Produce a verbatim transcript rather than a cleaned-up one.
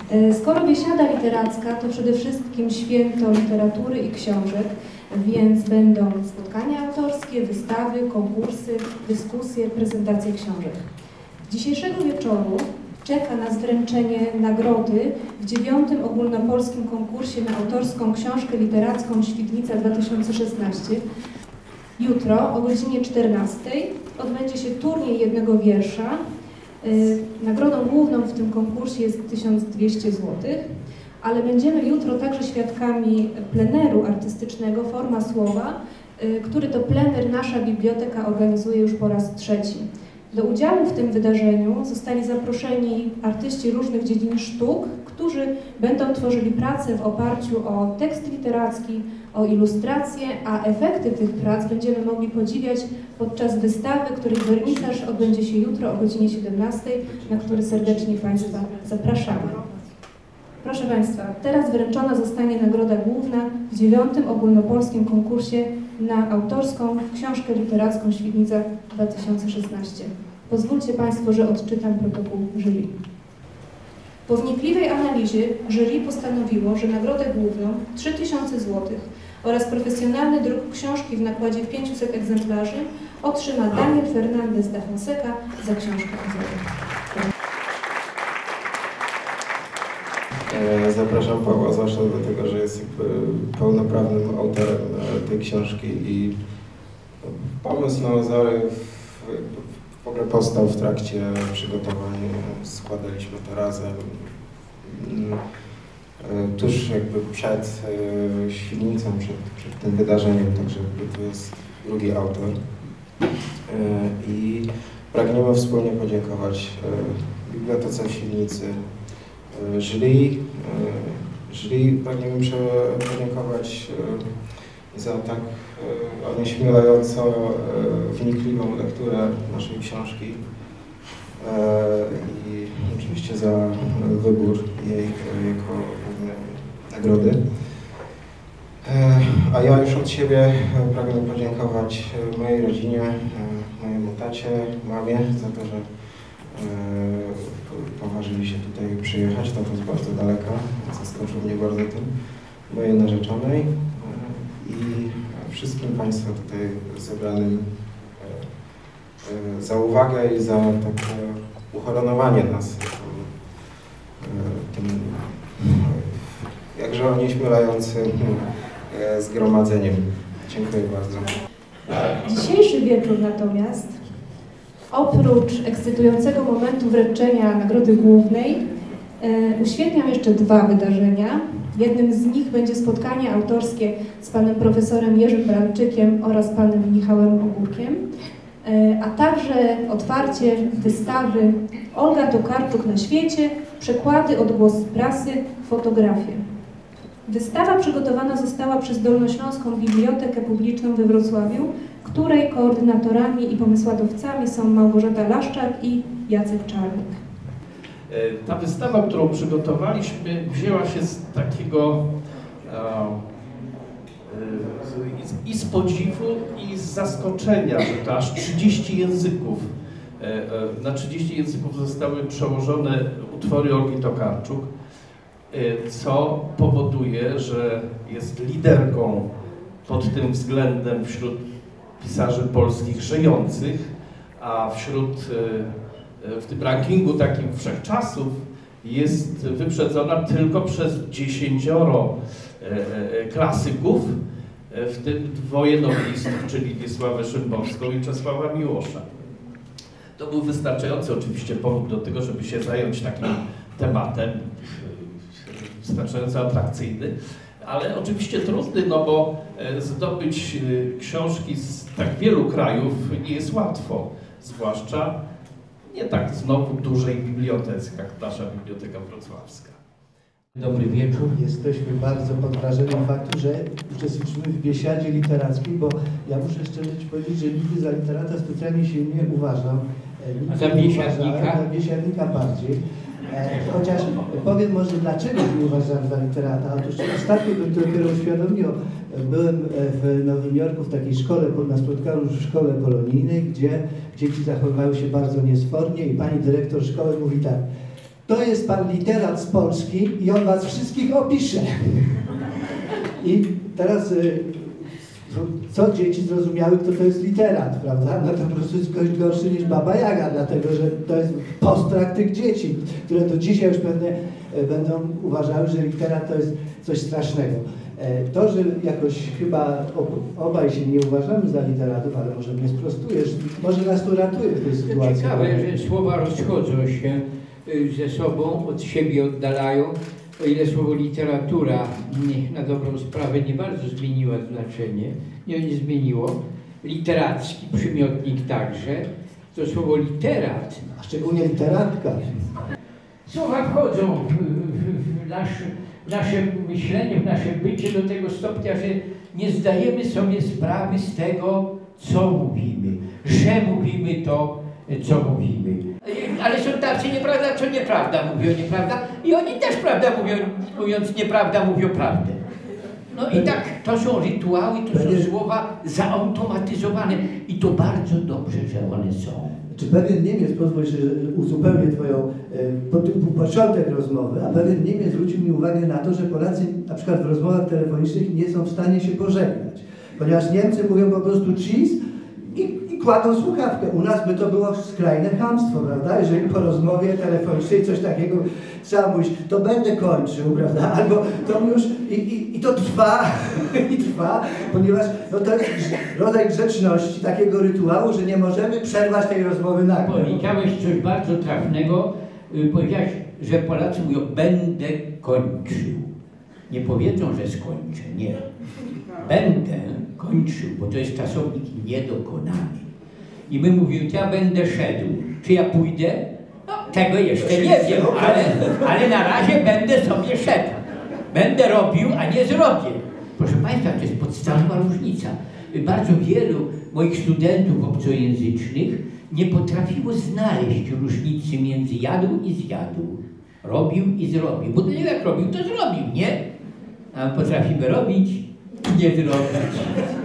Skoro Biesiada Literacka to przede wszystkim święto literatury i książek, więc będą spotkania autorskie, wystawy, konkursy, dyskusje, prezentacje książek. Dzisiejszego wieczoru czeka nas wręczenie nagrody w dziewiątym ogólnopolskim konkursie na autorską książkę literacką Świdnica dwa tysiące szesnaście. Jutro o godzinie czternastej odbędzie się turniej jednego wiersza. Nagrodą główną w tym konkursie jest tysiąc dwieście złotych, ale będziemy jutro także świadkami pleneru artystycznego Forma Słowa, który to plener nasza biblioteka organizuje już po raz trzeci. Do udziału w tym wydarzeniu zostali zaproszeni artyści różnych dziedzin sztuk, którzy będą tworzyli pracę w oparciu o tekst literacki, o ilustracje, a efekty tych prac będziemy mogli podziwiać podczas wystawy, której wernisaż odbędzie się jutro o godzinie siedemnastej, na który serdecznie Państwa zapraszamy. Proszę Państwa, teraz wręczona zostanie nagroda główna w dziewiątym ogólnopolskim konkursie na autorską książkę literacką Świdnica dwa tysiące szesnaście. Pozwólcie Państwo, że odczytam protokół jury. Po wnikliwej analizie jury postanowiło, że nagrodę główną trzy tysiące złotych oraz profesjonalny druk książki w nakładzie pięciuset egzemplarzy otrzyma Daniel Fernandez da Fonseca za książkę Azory. Zapraszam Pawła zwłaszcza dlatego, że jest jakby pełnoprawnym autorem tej książki i pomysł na Azory w ogóle powstał w trakcie przygotowań, składaliśmy to razem tuż jakby przed Świdnicą, przed, przed tym wydarzeniem, także jakby to jest drugi autor i pragniemy wspólnie podziękować Bibliotece Świdnicy, jury, jury pragniemy podziękować za tak onieśmielająco wnikliwą lekturę naszej książki i oczywiście za wybór jej jako głównej nagrody. A ja już od siebie pragnę podziękować mojej rodzinie, mojemu tacie, mamie za to, że poważyli się tutaj przyjechać. To jest bardzo daleka, zaskoczył mnie bardzo tym, mojej narzeczonej i wszystkim Państwu tutaj zebranym za uwagę i za takie uhonorowanie nas tym jakże onieśmielającym zgromadzeniem. Dziękuję bardzo. Dzisiejszy wieczór natomiast oprócz ekscytującego momentu wręczenia nagrody głównej e, uświetniam jeszcze dwa wydarzenia. Jednym z nich będzie spotkanie autorskie z panem profesorem Jerzym Bralczykiem oraz panem Michałem Ogórkiem, e, a także otwarcie wystawy Olga Tokarczuk na świecie, przekłady, odgłosy prasy, fotografie. Wystawa przygotowana została przez Dolnośląską Bibliotekę Publiczną we Wrocławiu, której koordynatorami i pomysłodawcami są Małgorzata Laszczak i Jacek Czarnik. Ta wystawa, którą przygotowaliśmy, wzięła się z takiego i z podziwu, i z zaskoczenia, że to aż trzydzieści języków, na trzydzieści języków zostały przełożone utwory Olgi Tokarczuk, co powoduje, że jest liderką pod tym względem wśród pisarzy polskich żyjących, a wśród, w tym rankingu takim wszechczasów jest wyprzedzona tylko przez dziesięcioro klasyków, w tym dwoje noblistów, czyli Wiesławę Szymborską i Czesława Miłosza. To był wystarczający oczywiście powód do tego, żeby się zająć takim tematem, wystarczająco atrakcyjny, ale oczywiście trudny, no bo zdobyć książki z tak wielu krajów nie jest łatwo, zwłaszcza nie tak znowu dużej bibliotece, jak nasza Biblioteka Wrocławska. Dobry wieczór. Jesteśmy bardzo pod wrażeniem faktu, że uczestniczymy w biesiadzie literackiej, bo ja muszę szczerze Ci powiedzieć, że nigdy za literata specjalnie się nie uważam. A za biesiadnika? Za biesiadnika bardziej. Chociaż powiem może dlaczego nie uważam za literata. Otóż ostatnio bym dopiero uświadomił, byłem w Nowym Jorku w takiej szkole, na spotkaniu w szkole kolonijnej, gdzie dzieci zachowywały się bardzo niesfornie i pani dyrektor szkoły mówi tak: to jest pan literat z Polski i on was wszystkich opisze. I teraz co dzieci zrozumiały, kto to jest literat, prawda? No to po prostu jest ktoś gorszy niż Baba Jaga, dlatego że to jest postrach tych dzieci, które to dzisiaj już pewnie będą uważały, że literat to jest coś strasznego. To, że jakoś chyba obaj się nie uważamy za literatów, ale może mnie sprostujesz, może nas to ratuje w tej sytuacji. Ciekawe, że słowa rozchodzą się ze sobą, od siebie oddalają. O ile słowo literatura na dobrą sprawę nie bardzo zmieniło znaczenie, nie, nie zmieniło, literacki przymiotnik także, to słowo literat, a szczególnie literatka. Słowa wchodzą w, w, w, nasz, w nasze myślenie, w nasze bycie do tego stopnia, że nie zdajemy sobie sprawy z tego, co mówimy, że mówimy to, co mówimy. Ale są tacy nieprawda, co nieprawda mówią nieprawda i oni też prawda mówią, mówiąc nieprawda mówią prawdę. No i tak, to są rytuały, to są słowa zautomatyzowane i to bardzo dobrze, że one są. Czy pewien Niemiec, pozwól, że uzupełnię Twoją e, początek rozmowy, a pewien Niemiec zwrócił mi uwagę na to, że Polacy na przykład w rozmowach telefonicznych nie są w stanie się pożegnać, ponieważ Niemcy mówią po prostu cheese i, i kładą słuchawkę. U nas by to było skrajne chamstwo, prawda? Jeżeli po rozmowie telefonicznej coś takiego trzeba mówić, to będę kończył, prawda? Albo to już i, i, i to trwa, i trwa, ponieważ no, to jest rodzaj grzeczności, takiego rytuału, że nie możemy przerwać tej rozmowy nagle. Powiedziałeś coś bardzo trafnego, powiedziałeś, że Polacy mówią, będę kończył. Nie powiedzą, że skończę, nie. Będę kończył, bo to jest czasownik niedokonany. I my mówimy, ja będę szedł. Czy ja pójdę? No, tego jeszcze nie wiem, ale, ale na razie będę sobie szedł. Będę robił, a nie zrobię. Proszę Państwa, to jest podstawowa różnica. Bardzo wielu moich studentów obcojęzycznych nie potrafiło znaleźć różnicy między jadł i zjadł. Robił i zrobił. Bo jak robił, to zrobił, nie? A potrafimy robić, nie zrobić.